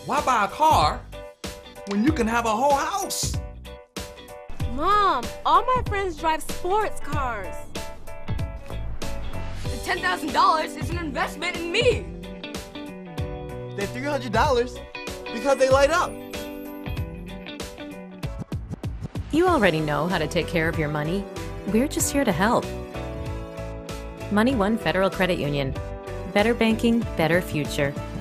Why buy a car when you can have a whole house? Mom, all my friends drive sports cars. The $10,000 is an investment in me. They're $300 because they light up. You already know how to take care of your money. We're just here to help. Money One Federal Credit Union. Better banking, better future.